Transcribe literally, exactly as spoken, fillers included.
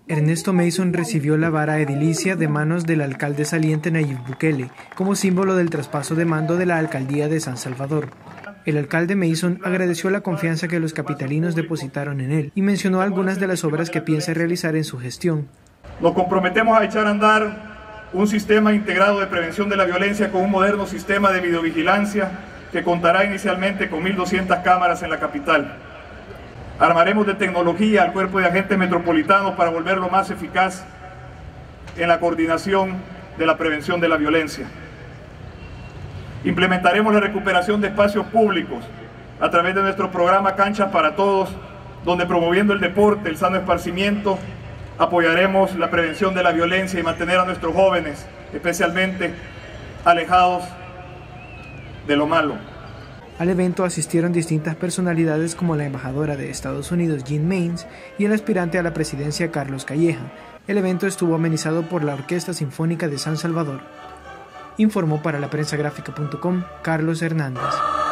Ernesto Mason recibió la vara edilicia de manos del alcalde saliente Nayib Bukele, como símbolo del traspaso de mando de la alcaldía de San Salvador. El alcalde Mason agradeció la confianza que los capitalinos depositaron en él y mencionó algunas de las obras que piensa realizar en su gestión. Nos comprometemos a echar a andar un sistema integrado de prevención de la violencia con un moderno sistema de videovigilancia que contará inicialmente con mil doscientas cámaras en la capital. Armaremos de tecnología al cuerpo de agentes metropolitanos para volverlo más eficaz en la coordinación de la prevención de la violencia. Implementaremos la recuperación de espacios públicos a través de nuestro programa Canchas para Todos, donde promoviendo el deporte, el sano esparcimiento, apoyaremos la prevención de la violencia y mantener a nuestros jóvenes, especialmente alejados de lo malo. Al evento asistieron distintas personalidades como la embajadora de Estados Unidos Jean Mains y el aspirante a la presidencia Carlos Calleja. El evento estuvo amenizado por la Orquesta Sinfónica de San Salvador. Informó para la prensa gráfica punto com Carlos Hernández.